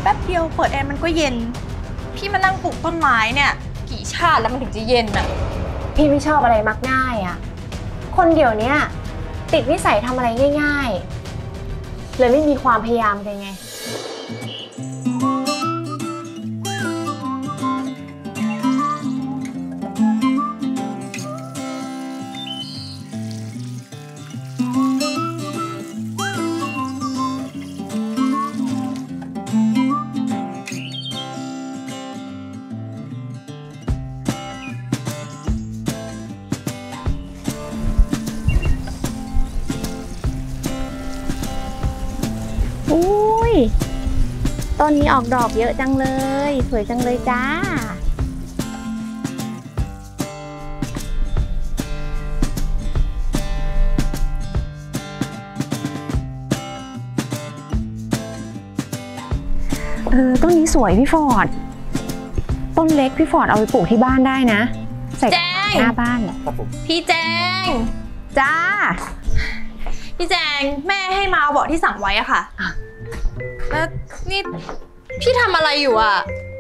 แป๊บเดียวเปิดแอร์มันก็เย็นพี่มานั่งปลูกต้นไม้เนี่ยกี่ชาติแล้วมันถึงจะเย็นอ่ะพี่ไม่ชอบอะไรมักง่ายอ่ะคนเดี๋ยวนี้ติดนิสัยทำอะไรง่ายๆเลยไม่มีความพยายามกันไงอุ้ยต้นนี้ออกดอกเยอะจังเลยสวยจังเลยจ้าต้นนี้สวยพี่ฟอร์ดต้นเล็กพี่ฟอร์ดเอาไปปลูกที่บ้านได้นะใส่หน้าบ้านครับผมพี่แจงจ้าพี่แจงแม่ให้มาเอาเบาะที่สั่งไว้อะค่ะแล้วนี่พี่ทำอะไรอยู่อะ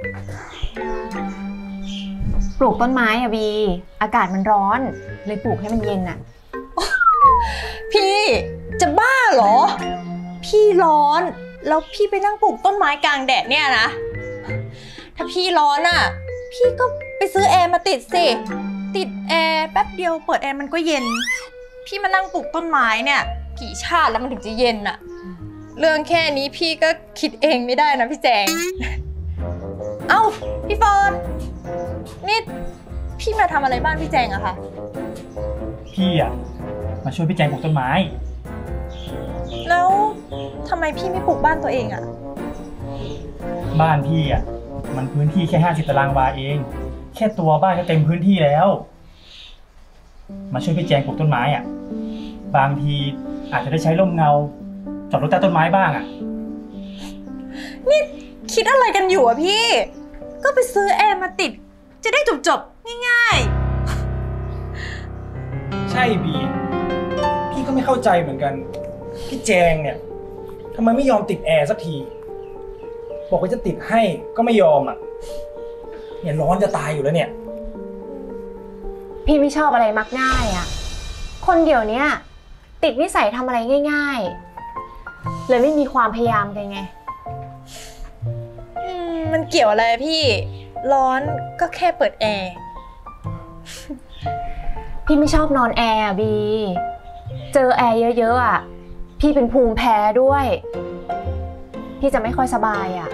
ปลูกต้นไม้อะบีอากาศมันร้อนเลยปลูกให้มันเย็นอะพี่จะบ้าเหรอพี่ร้อนแล้วพี่ไปนั่งปลูกต้นไม้กลางแดดเนี่ยนะถ้าพี่ร้อนอะพี่ก็ไปซื้อแอร์มาติดสิติดแอร์แป๊บเดียวเปิดแอร์มันก็เย็นพี่มานั่งปลูกต้นไม้เนี่ยกี่ชาติแล้วมันถึงจะเย็นอะเรื่องแค่นี้พี่ก็คิดเองไม่ได้นะพี่แจงเอ้าพี่เฟิร์นนี่พี่มาทำอะไรบ้านพี่แจงอะคะพี่อะมาช่วยพี่แจงปลูกต้นไม้แล้วทำไมพี่ไม่ปลูกบ้านตัวเองอะบ้านพี่อะมันพื้นที่แค่50 ตารางวาเองแค่ตัวบ้านก็เต็มพื้นที่แล้วมาช่วยพี่แจงปลูกต้นไม้อะบางทีอาจจะได้ใช้ร่มเงาจอดรถใต้ต้นไม้บ้างอะนี่คิดอะไรกันอยู่อะพี่ก็ไปซื้อแอร์มาติดจะได้จบง่ายๆใช่บีพี่ก็ไม่เข้าใจเหมือนกันพี่แจงเนี่ยทำไมไม่ยอมติดแอร์สักทีบอกว่าจะติดให้ก็ไม่ยอมอ่ะเนี่ยร้อนจะตายอยู่แล้วเนี่ยพี่ไม่ชอบอะไรมักง่ายอ่ะคนเดี๋ยวนี้ติดนิสัยทำอะไรง่ายๆเลยไม่มีความพยายามกันไงมันเกี่ยวอะไรพี่ร้อนก็แค่เปิดแอร์พี่ไม่ชอบนอนแอร์บีเจอแอร์เยอะๆอ่ะพี่เป็นภูมิแพ้ด้วยพี่จะไม่ค่อยสบายอ่ะ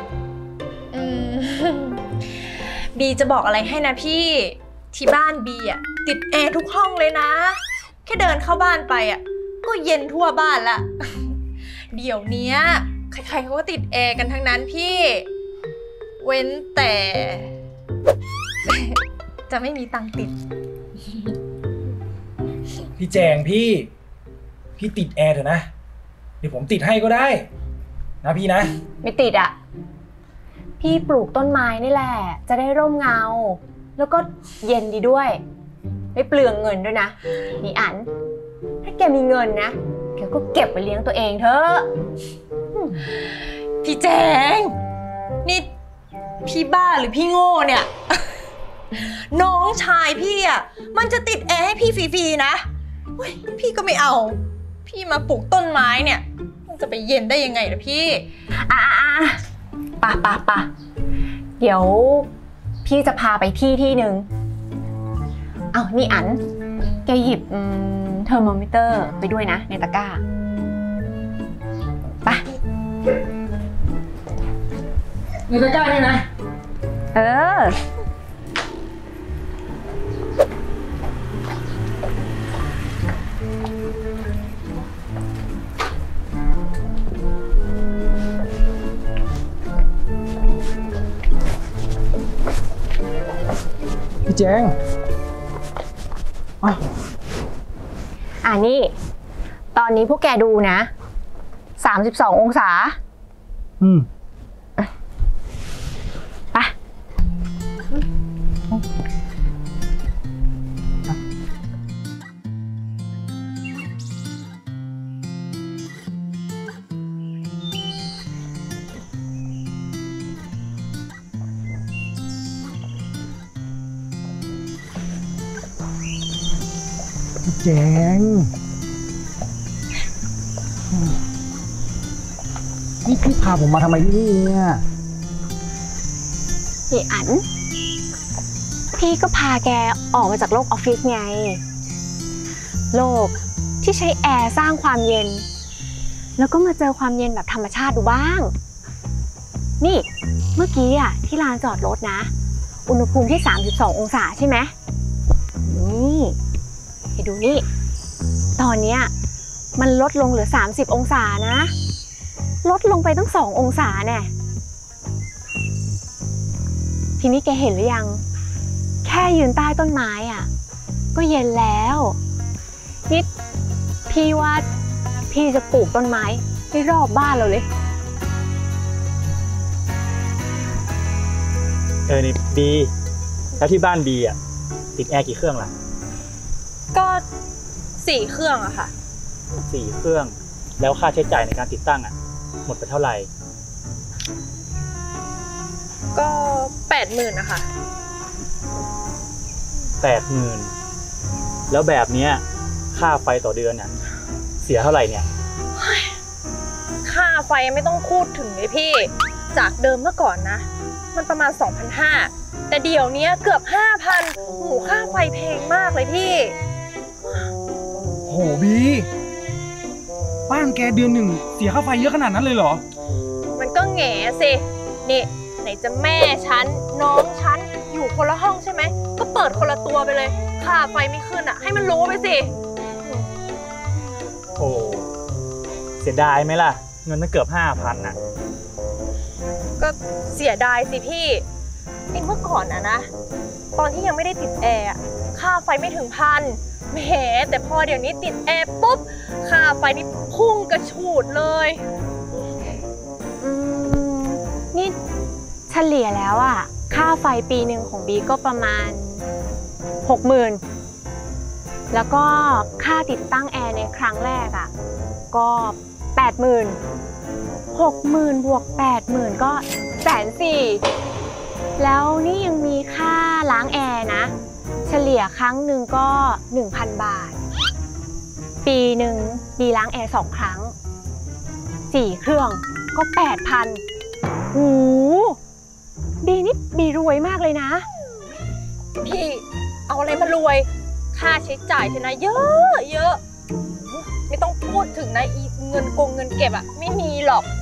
บีจะบอกอะไรให้นะพี่ที่บ้านบีอ่ะติดแอร์ทุกห้องเลยนะแค่เดินเข้าบ้านไปอ่ะก็เย็นทั่วบ้านละเดี๋ยวนี้ใครๆเขาก็ติดแอร์กันทั้งนั้นพี่เว้นแต่จะไม่มีตังค์ติดพี่แจงพี่ติดแอร์เถอะนะเดี๋ยวผมติดให้ก็ได้นะพี่นะไม่ติดอ่ะพี่ปลูกต้นไม้นี่แหละจะได้ร่มเงาแล้วก็เย็นดีด้วยไม่เปลืองเงินด้วยนะนี่อันถ้าแกมีเงินนะแกก็เก็บไปเลี้ยงตัวเองเถอะพี่แจงนี่พี่บ้าหรือพี่โง่เนี่ยน้องชายพี่อ่ะมันจะติดแอร์ให้พี่ฟรีๆนะพี่ก็ไม่เอาพี่มาปลูกต้นไม้เนี่ยมันจะไปเย็นได้ยังไงล่ะพี่ป่ะเดี๋ยวพี่จะพาไปที่หนึ่งเอานี่อันแกหยิบเทอร์โมมิเตอร์ไปด้วยนะในตะกร้าไปในตะกร้าเนี่ยนะพี่แจงนี่ตอนนี้พวกแกดูนะ32 องศาไปพแจงนี่พี่พาผมมาทำไมที่นี่เนี่ยนี่อัน พี่ก็พาแกออกมาจากโลกออฟฟิศไง โลกที่ใช้แอร์สร้างความเย็น แล้วก็มาเจอความเย็นแบบธรรมชาติดูบ้าง นี่เมื่อกี้อ่ะที่ลานจอดรถนะ อุณหภูมิที่ 32 องศาใช่ไหมนี่ให้ดูนี่ ตอนเนี้ยมันลดลงเหลือ 30 องศานะ ลดลงไปตั้ง2 องศาแน่ทีนี้แกเห็นหรือยัง แค่ยืนใต้ต้นไม้อ่ะก็เย็นแล้วนี่พี่ว่าพี่จะปลูกต้นไม้ให้รอบบ้านเราเลยนี่บีแล้วที่บ้านบีอ่ะติดแอร์กี่เครื่องล่ะก็4 เครื่องอะค่ะ 4 เครื่องแล้วค่าใช้จ่ายในการติดตั้งอ่ะหมดไปเท่าไหร่ก็80,000นะคะ 80,000แล้วแบบเนี้ยค่าไฟต่อเดือนเนี่ยเสียเท่าไหร่เนี่ยค่าไฟไม่ต้องพูดถึงเลยพี่ จากเดิมเมื่อก่อนนะ มันประมาณ 2,500 แต่เดี๋ยวนี้เกือบ 5,000 โหค่าไฟแพงมากเลยพี่โหบีบ้านแกเดือนหนึ่งเสียค่าไฟเยอะขนาดนั้นเลยเหรอมันก็แง่สินี่ไหนจะแม่ฉันน้องฉันอยู่คนละห้องใช่ไหมก็เปิดคนละตัวไปเลยค่าไฟไม่ขึ้นอ่ะให้มันรู้ไปสิโอ้เสียดายไหมล่ะเงินตั้งเกือบ 5,000น่ะก็เสียดายสิพี่ไอ้เมื่อก่อนอะนะตอนที่ยังไม่ได้ติดแอร์ค่าไฟไม่ถึง1,000แหมแต่พอเดี๋ยวนี้ติดแอร์ปุ๊บค่าไฟนี่พุ่งกระฉูดเลยนี่เฉลี่ยแล้วอ่ะค่าไฟปีหนึ่งของบีก็ประมาณ 60,000แล้วก็ค่าติดตั้งแอร์ในครั้งแรกอ่ะก็80,000 60,000 บวก 80,000 ก็140,000แล้วนี่ยังมีค่าล้างแอร์นะเฉลี่ยครั้งหนึ่งก็ 1,000 บาทปีหนึ่งบีล้างแอร์2 ครั้ง4 เครื่องก็ 8,000 โอ้บีนี่บีรวยมากเลยนะพี่เอาอะไรมารวยค่าใช้จ่ายฉันนะเยอะเยอะไม่ต้องพูดถึงนะอีเงินเงินเก็บอะไม่มีหรอก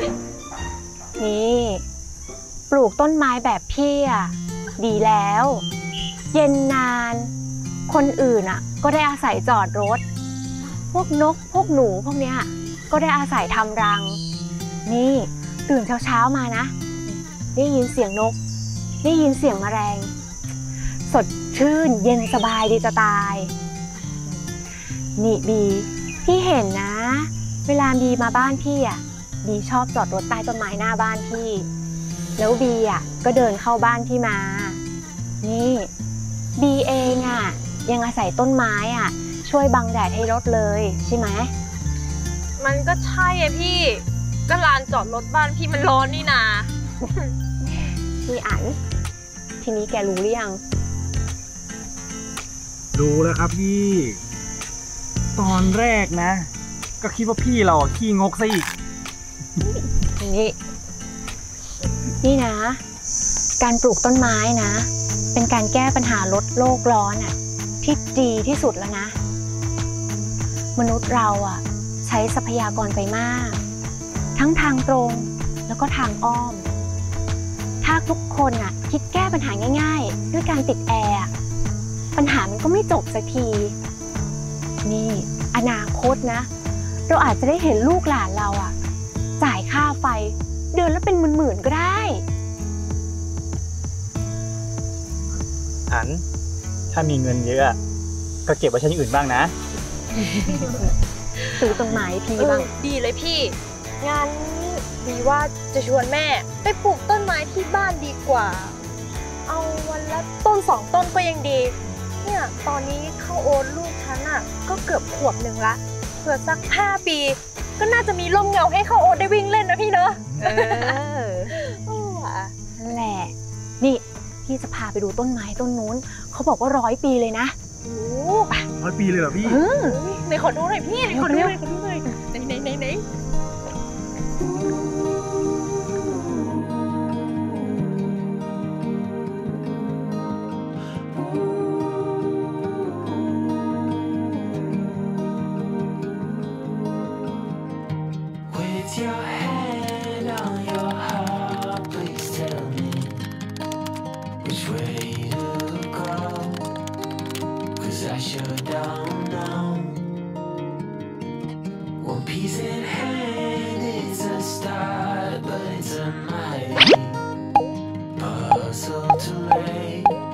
นี่ปลูกต้นไม้แบบพี่อะดีแล้วเย็นนานคนอื่นอะก็ได้อาศัยจอดรถพวกนกพวกหนูพวกเนี้ยก็ได้อาศัยทำรังนี่ตื่นเช้ามานะได้ยินเสียงนกได้ยินเสียงแมลงสดชื่นเย็นสบายดีจะตายนี่บีพี่เห็นนะเวลาบีมาบ้านพี่อ่ะบีชอบจอดรถใต้ต้นไม้หน้าบ้านพี่แล้วบีอ่ะก็เดินเข้าบ้านพี่มานี่บีเองอ่ะยังอาศัยต้นไม้อ่ะช่วยบังแดดให้รถเลยใช่ไหมมันก็ใช่อะพี่ก็ลานจอดรถบ้านพี่มันร้อนนี่นาพี่อันทีนี้แกรู้หรือยังรู้แล้วครับพี่ตอนแรกนะก็คิดว่าพี่เราขี้งกซะอีกนี่นะการปลูกต้นไม้นะเป็นการแก้ปัญหาลดโลกร้อนอ่ะที่ดีที่สุดแล้วนะมนุษย์เราอ่ะใช้ทรัพยากรไปมากทั้งทางตรงแล้วก็ทางอ้อมถ้าทุกคนอ่ะคิดแก้ปัญหาง่ายๆด้วยการติดแอร์ปัญหามันก็ไม่จบสักทีนี่อนาคตนะเราอาจจะได้เห็นลูกหลานเราอ่ะจ่ายค่าไฟเดือนละเป็นหมื่นๆก็ได้อันถ้ามีเงินเยอะก็เก็บไว้ใช้อย่างอื่นบ้างนะซื้อต้นไม้พี่บ้างดีเลยพี่งั้นดีว่าจะชวนแม่ไปปลูกต้นไม้ที่บ้านดีกว่าเอาวันละต้น2 ต้นก็ยังดีเนี่ยตอนนี้ข้าวโอ๊ตลูกฉันอ่ะก็เกือบขวบหนึ่งละเผื่อสัก5 ปีก็น่าจะมีร่มเงาให้ข้าวโอ๊ตได้วิ่งเล่นนะพี่เนอะนั่นแหละนี่พี่จะพาไปดูต้นไม้ต้นนู้นเขาบอกว่า100 ปีเลยนะโอ้ไป 100 ปีเลยเหรอพี่ไหนขอดูหน่อยพี่ไหนขอดูหน่อยขอดูหน่อยไหน With your hand on your heart, please tell me which way to go. 'Cause I sure don't know. One piece in hand is a start, but it's a mighty puzzle to lay.